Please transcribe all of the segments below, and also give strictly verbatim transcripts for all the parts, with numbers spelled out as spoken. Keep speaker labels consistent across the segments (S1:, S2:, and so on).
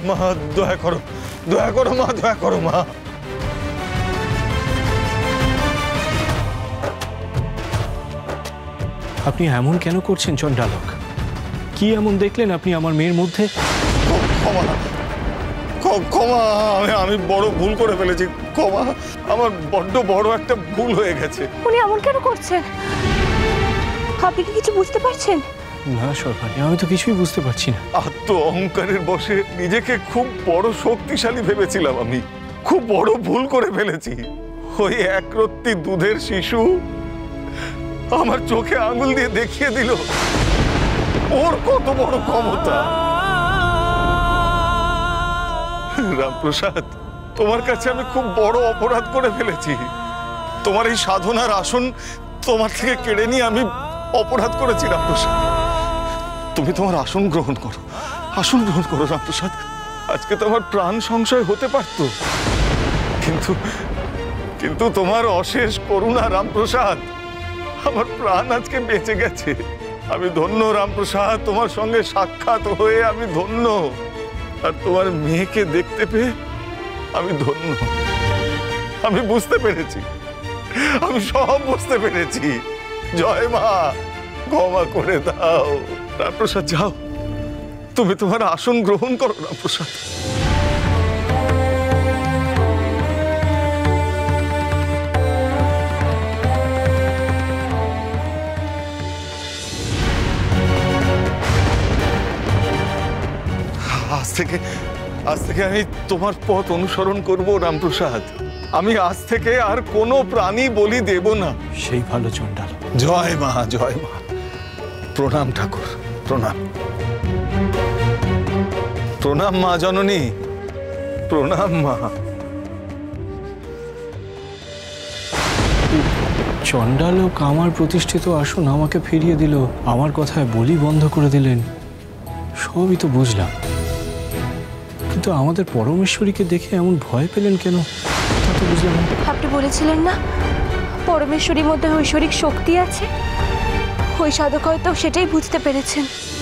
S1: মা দয়া করো, দয়া করো মা, দয়া করো মা।
S2: আপনি এমন কেন করছেন চণ্ডালক? কি এমন দেখলেন আপনি আমার মেয়ের মধ্যে?
S1: ক্ষমা, ক্ষমা, আমি আমি বড় ভুল করে ফেলেছি। ক্ষমা, আমার বড্ড বড় একটা ভুল হয়ে গেছে।
S3: উনি এমন কেন করছেন? আপনি কি কিছু বুঝতে পারছেন?
S2: না সর্বাণী, আমি তো কিছুই বুঝতে পারছি না।
S1: আত্ম অহংকারের বশে নিজেকে খুব বড় শক্তিশালী ভেবেছিলাম। আমি খুব বড় ভুল করে ফেলেছি। ওই একরত্তি দুধের শিশু আমার চোখে আঙুল দিয়ে দেখিয়ে দিল ওর কত বড় ক্ষমতা। রামপ্রসাদ, তোমার কাছে আমি খুব বড় অপরাধ করে ফেলেছি। তোমার এই সাধনার আসন তোমার থেকে কেড়ে নিয়ে আমি অপরাধ করেছি রামপ্রসাদ। তুমি তোমার আসন গ্রহণ করো, আসন গ্রহণ করো রামপ্রসাদ। আজকে তোমার প্রাণ সংশয় হতে পারত, কিন্তু কিন্তু তোমার অশেষ করুণা রামপ্রসাদ, আমার প্রাণ আজকে বেঁচে গেছে। আমি ধন্য রামপ্রসাদ, তোমার সঙ্গে সাক্ষাৎ হয়ে আমি ধন্য, আর তোমার মেয়েকে দেখতে পেয়ে আমি ধন্য। আমি বুঝতে পেরেছি, আমি সব বুঝতে পেরেছি। জয় মা, ক্ষমা করে দাও। রামপ্রসাদ যাও, তুমি তোমার আসন গ্রহণ করো রামপ্রসাদ। আজ থেকে আজ থেকে আমি তোমার পথ অনুসরণ করব রামপ্রসাদ। আমি আজ থেকে আর কোনো প্রাণী বলি দেব না।
S2: সেই ভালো চণ্ডাল।
S1: জয় মা, জয় মা। প্রণাম ঠাকুর, প্রণাম। প্রণাম মা জননী, প্রণাম মা।
S2: চণ্ডালক আমার প্রতিষ্ঠিত আসন আমাকে ফিরিয়ে দিল, আমার কথায় বলি বন্ধ করে দিলেন। সবই তো বুঝলাম, কিন্তু আমাদের পরমেশ্বরীকে দেখে এমন ভয় পেলেন কেন তা তো বুঝলাম না।
S3: আপনি বলেছিলেন না পরমেশ্বরীর মধ্যে ঐশ্বরিক শক্তি আছে? ওই সাধক হয়তো সেটাই বুঝতে পেরেছেন।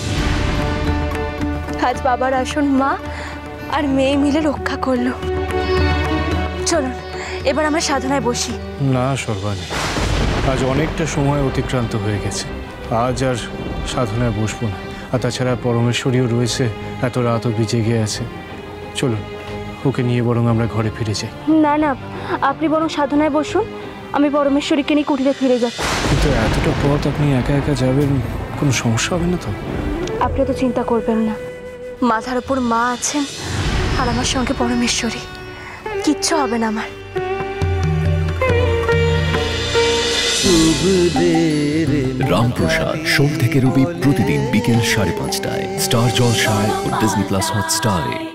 S3: আজ বাবার আসন মা আর মেয়ে মিলে রক্ষা করলো। চলুন এবার আমরা সাধনায় বসি।
S2: না সর্বাণী, আজ অনেকটা সময় অতিক্রান্ত হয়ে গেছে, আজ আর সাধনায় বসবো না। আর তাছাড়া পরমেশ্বরীও রয়েছে, এত রাতও জেগে আছে। চলুন ওকে নিয়ে বরং আমরা ঘরে ফিরে যাই।
S3: না না, আপনি বরং সাধনায় বসুন, আমি পরমেশ্বরীকে নিয়ে কুটিরে ফিরে যাচ্ছি।
S2: কিন্তু এতটা পথ আপনি একা একা যাবেন, কোনো সমস্যা হবে না তো?
S3: আপনি তো চিন্তা করবেন না, মাথার উপর মা আছেন আর আমার সঙ্গে পরমেশ্বরী, কিচ্ছু হবে না আমার।
S4: রামপ্রসাদ সোম থেকে রবি প্রতিদিন বিকেল সাড়ে পাঁচটায় স্টার জলসায় ও ডিজনি প্লাস হটস্টারে।